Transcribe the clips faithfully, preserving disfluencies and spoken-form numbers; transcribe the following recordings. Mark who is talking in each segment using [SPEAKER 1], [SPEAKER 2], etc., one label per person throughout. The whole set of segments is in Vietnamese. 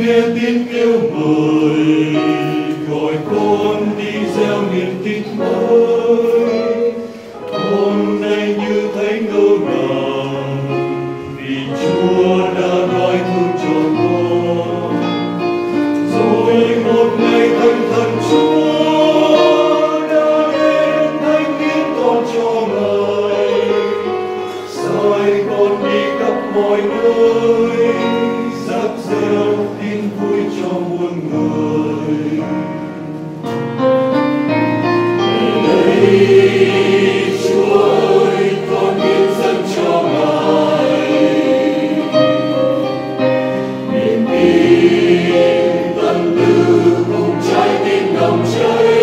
[SPEAKER 1] nghe tiếng kêu mời gọi con đi gieo niềm tin mới. Hôm nay như thấy ngỡ ngàng vì Chúa đã nói thương cho con. Rồi một ngày thánh thần Chúa đã đến thánh hiến con cho Ngài, sai con đi khắp mọi nơi rắc reo tin vui cho muôn người. Này Chúa ơi, con hiến dâng cho Ngài niềm tin tâm tư cùng trái tim nồng cháy.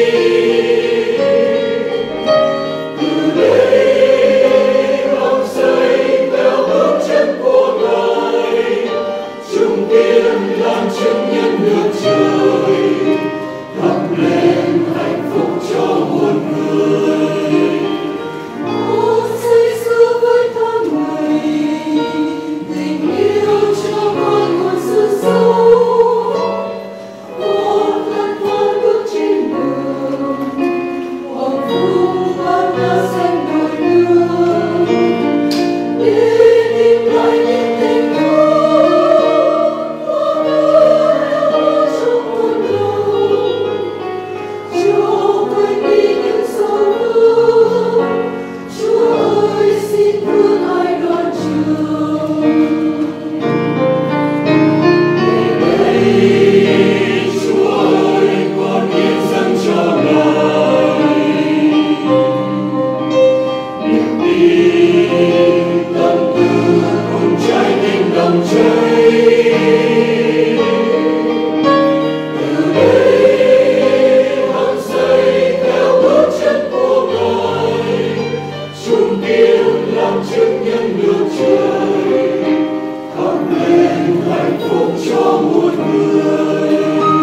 [SPEAKER 1] Từ đây hăng say theo bước chân của Ngài, chung kiên làm chứng nhân nước trời, thắp lên hạnh phúc cho muôn người.
[SPEAKER 2] Ô say sưa với tháng ngày, tình yêu cho con một sự sống. Một lần con bước trên đường, hoàng vu bao la xanh đồi đường, đi tìm lại những tình thương của người ở trong muôn lòng. Cho quên đi những sầu thương, Chúa ơi xin thương ai đoạn trường.
[SPEAKER 1] Này Chúa ơi, con hiến dâng cho Ngài niềm tin tâm tư cùng trái tim nồng cháy. Từ đây hăng say theo bước chân của Ngài, chung kiên làm chứng nhân nước trời, thắp lên hạnh phúc cho muôn người.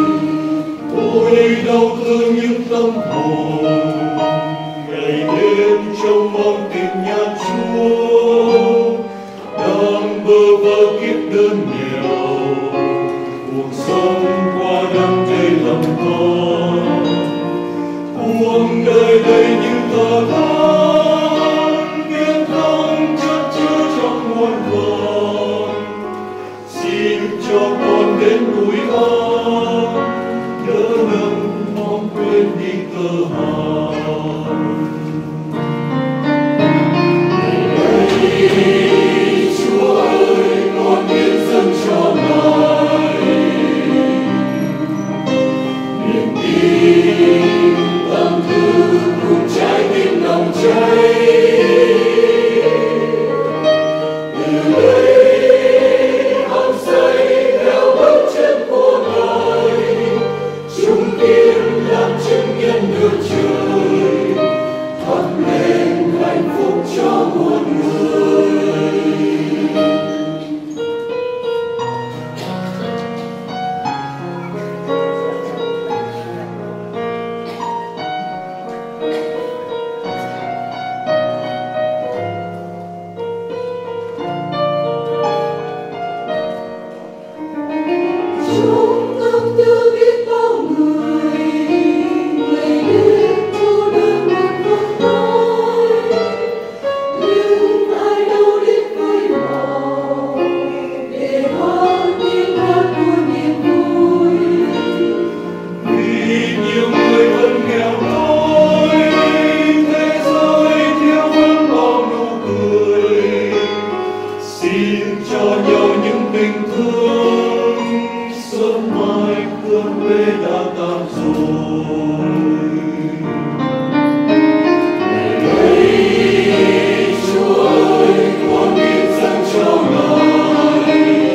[SPEAKER 1] Ôi đau thương những tâm hồn ngày đêm trông mong tình nhà Chúa, đang bơ vơ kiếp đơn nghèo, cuộc sống qua đắng cay lòng con. Cuộc đời đầy những thở than, tiếng không chất chứa trong muôn vàn. Xin cho con đến núi an, đỡ nâng mong quên đi cơ hàn. Này Chúa ơi, con hiến dâng cho Ngài niềm tin tâm tư cùng trái tim nồng cháy. Từ đây hăng say theo bước chân của Ngài, chung kiên làm chứng nhân nước trời, thắp lên hạnh phúc cho muôn người.
[SPEAKER 2] Trong tâm tư biết bao người, ngày đêm cô đơn một không nói. Nhưng ai đâu đến với họ để hát tiếng hát của niềm vui.
[SPEAKER 1] Vì nhiều người vẫn nghèo đói, thế giới thiếu vắng bao nụ cười. Xin cho nhau những tình thương, sớm mai cơn mê đã tan rồi. Này Chúa ơi, con hiến dâng cho Ngài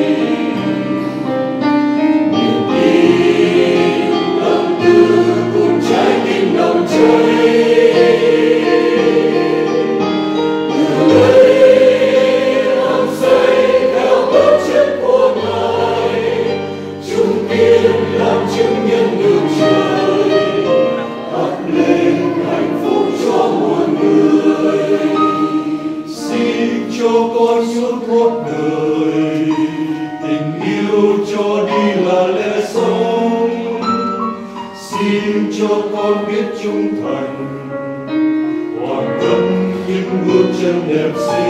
[SPEAKER 1] niềm tin tâm tư cùng trái tim nồng cháy. Từ đây hăng say theo bước chân của Ngài, chung kiên làm chứng nhân nước trời, thắp lên hạnh phúc cho muôn người. Xin cho con suốt một đời tình yêu cho đi con biết trung thành, hoàn tất những bước chân đẹp xinh.